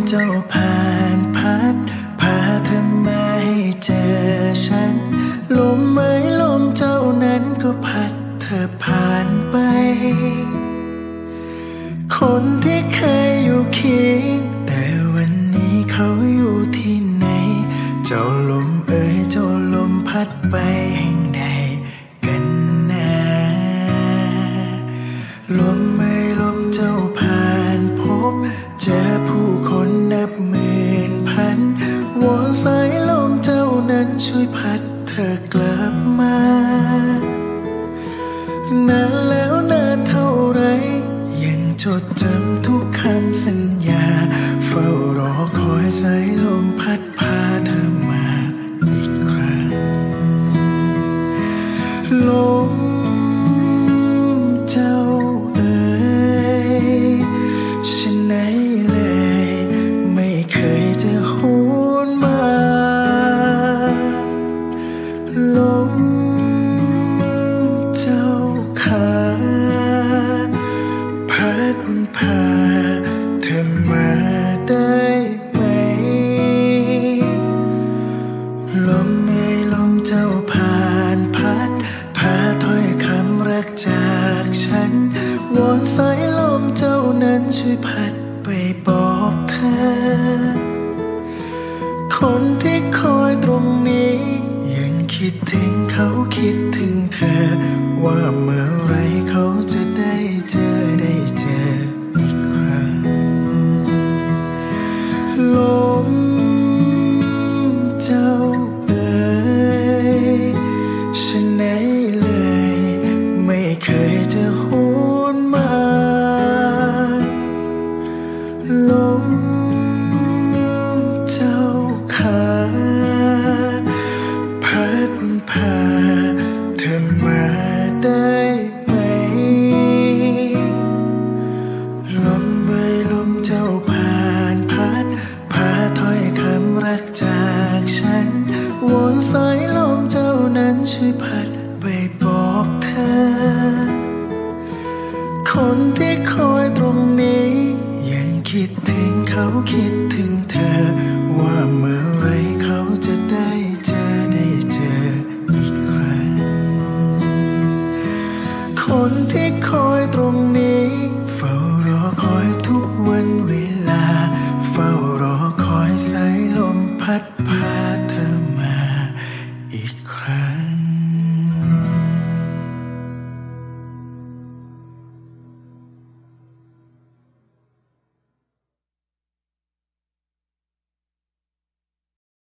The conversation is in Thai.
เจ้าผ่านพัดพาเธอมาให้เจอฉันลมไม้ลมเจ้านั้นก็พัดเธอผ่านไปคนที่เคยอยู่เคียงแต่วันนี้เขาอยู่ที่ไหนเจ้าลมเอ่ยเจ้าลมพัดไปแห่งใดกันนะลมไม่ลมเจ้าผ่านพบเจอผู้คนนับหมื่นพันวอนสายลมเจ้านั้นช่วยพัดเธอกลับมานานแล้วนานเท่าไรยังจดจำทุกคำสัญญาเฝ้ารอคอยสายลมพัดพาเธอมาอีกครั้งลมเจ้าเอ๋ยฉันไหนเลยไม่เคยจะหวนมาลมเจ้าขาพัดพาเธอมาได้ไหมลมไม่ลมเจ้าผ่านพัดพาถ้อยคำรักจากฉันวอนสายลมเจ้านั้นช่วยพัดไปบอกเธอคนที่คอยตรงนี้ยังคิดถึงเขาคิดถึงเธอว่าเมื่อไรเขาจะได้เจออีกครั้งลมเจ้าเอ๋ยฉันไหนเลยไม่เคยจะหวนมาลมเจ้าขาพัดพาเธอมาได้ไหมลมไม่ลมเจ้าผ่านพัดพาถ้อยคำรักจากฉันวอนสายลมเจ้านั้นช่วยพัดไปบอกเธอคนที่คอยตรงนี้ยังคิดถึงเขาคิดถึงเธอว่าเมื่อไรเขาจะได้เจออีกครั้งคนที่